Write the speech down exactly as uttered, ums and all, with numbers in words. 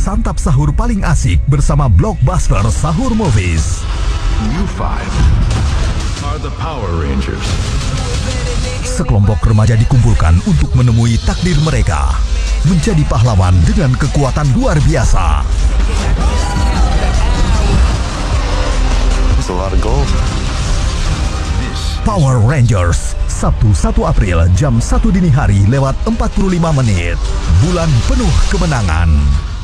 santap sahur paling asik bersama Blockbuster Sahur Movies. You five are the Power Rangers. Sekelompok remaja dikumpulkan untuk menemui takdir mereka, menjadi pahlawan dengan kekuatan luar biasa. That's a lot of gold. Power Rangers, Sabtu satu April jam satu dini hari lewat empat puluh lima menit. Bulan penuh kemenangan.